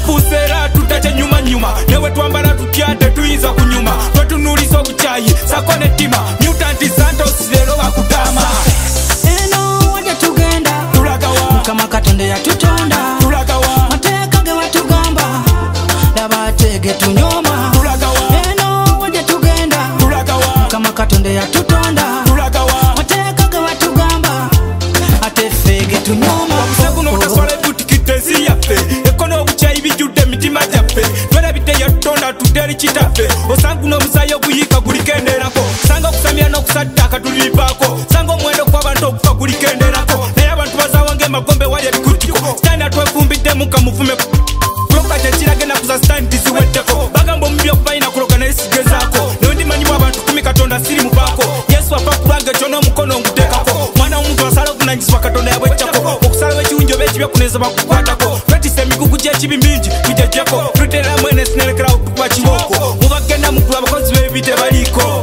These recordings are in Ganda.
tufusera tutache nyuma nyuma newe twambala tutyate tuyiza kunyuma twetunulisa obuchayi sako netima mutant Santos lero bakutama eno wajja tugenda tulagawa Mukama Katonda yatutonda tulagawa mateeka ge batugamba laba tege tunyoma tulagawa eno wajja tugenda tulagawa Mukama Katonda yatutonda tulagawa mateeka ge batugamba ate fege tunyoma Saguno utaswala butikitezi yafe ekono obuchayi bijudde mitima jaffe twalabidde yatonda tuteri kitaffe osanguno musayo buyika gulikenderako sanga okusamya n'okusaddaka tulibako sanga omwendo kw'abantu okufa gulikenderako naye abantu bazawange emagombe wali ebikutiko sitani atwefumbidde mukamufume kuloga kyekirage naku za sitani tiziweddeko bagamba omubi okubalina kuloga naye sigezaako naye ndimanyibwa abantu kumi Katonda siri mubaako Yesu afa kulanga ekyo n'omukono nguteekako mwana w'omuntu asala obuvunanyizibwa Katonda yabwejjako okusalawo ekiwunjo oba ekibi okuneza bakukwatako twetisa emigugu gy'ekibi mingi tujejjako tulitera mwene sinelekerawo tukuba kibooko mubagenda mukulu abakozi b'ebibi tebaliiko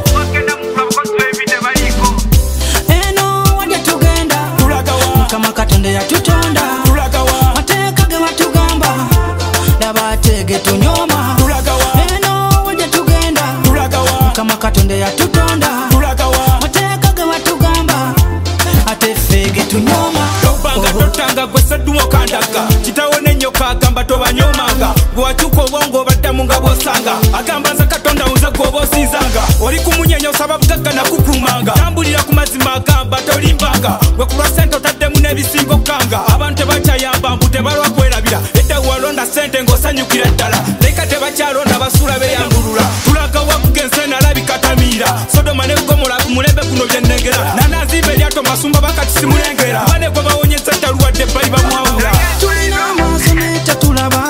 eno wajja tugenda tulagawa Mukama Katonda yatutonda tulagawa mateeka ge batugamba laba tege tunyoma tulagawa eno wajja tugenda tulagawa Mukama Katonda yatutonda tulagawa mateeka ge batugamba ate fege tunyoma tobanga totanga gwe seddumo kandaga kitawo n'ennyoka agamba tobanyomanga gwe wakyuka obwongo obaddamu nga bw'osanga agamba nze Katonda nze gw'oba osinzanga oli kumunyenya osaba bugagga nakukumanga tambulira ku mazima agamba tolimbanga gwe ku lwa ssente otaddemu n'ebisinga okkanga abantu tebakyayamba mbu tebalwa kwerabira edda walonda ssente ng'osanyukira ddala leka tebakyalonda basuula beyambulula tulaga wakuga ensene alabika tamiira Sodoma ne Gomora ku mulembe guno byennengera nanazimba eryato masumba bakati simulengera bane gwe bawonyesa taluwadde bali bamwawula tulina amaaso naye tetulaba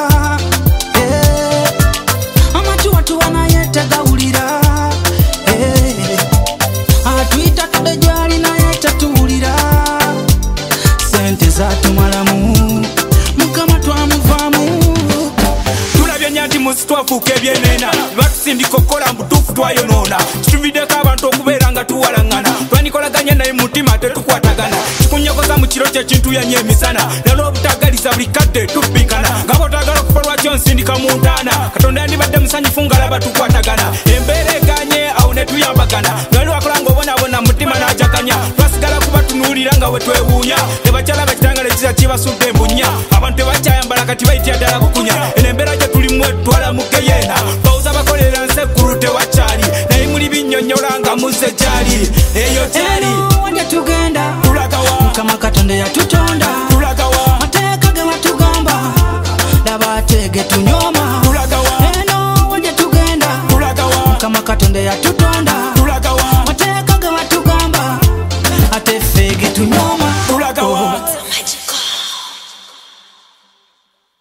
amatu watuwa naye tegawulira atuyita tudde gyali naye tetuwulira sente zatumalamu Mukama twamuvaamu tulabye nyanti musi twafuuka ebyenena batusindika okukola mutuufu twayonoona kituviddeko abantu okubeera nga tuwalaŋŋana twanikolaganya naye mutima tetukwatagana kikunyogoza mu kiro kyekintu yanye emisana nalwobutagaliza buli kadde tubbikana nga bwotagala okufa lwakyo nsindika mu ntaana Katonda yandibadde musanyufu ngalaba tukwatagana embeera eganye awo ne tuyambagana ngali wakolanga obonabona mutima n'ajakanya twasigala kubatunuulira nga we twewuunya tebakyalaba kitangala ekiza kibasudde embunya abantu tebakyayambala kati bayitya ddala bukunya eno embeera gye tulimu etwala mu geyeena bawuza bakolera nsekkulu tewakyali naye muli binnyonnyola nga muzze gyali eyo gyali eno wajja tugenda tulagawa Mukama Katonda yatutonda tulagawa mateeka ge batugamba laba tege tunyoma tulagawa eno wajja tugenda tulagawa Mukama Katonda yatutonda